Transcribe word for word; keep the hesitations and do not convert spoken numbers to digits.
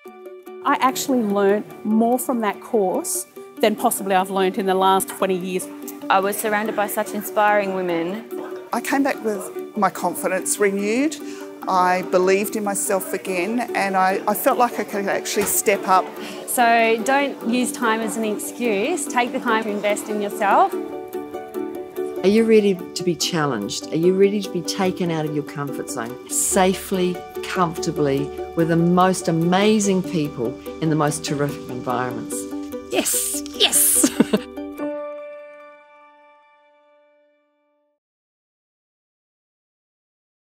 I actually learnt more from that course than possibly I've learnt in the last twenty years. I was surrounded by such inspiring women. I came back with my confidence renewed. I believed in myself again, and I, I felt like I could actually step up. So don't use time as an excuse. Take the time to invest in yourself. Are you ready to be challenged? Are you ready to be taken out of your comfort zone? Safely, comfortably, with the most amazing people in the most terrific environments. Yes, yes.